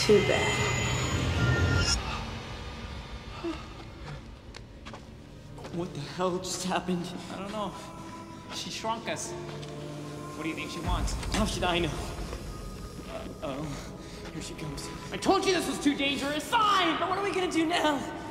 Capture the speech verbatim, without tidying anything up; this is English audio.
Too bad. What the hell just happened? I don't know. She shrunk us. What do you think she wants? How should I know? Uh oh. Here she comes. I told you this was too dangerous! Fine! But what are we gonna do now?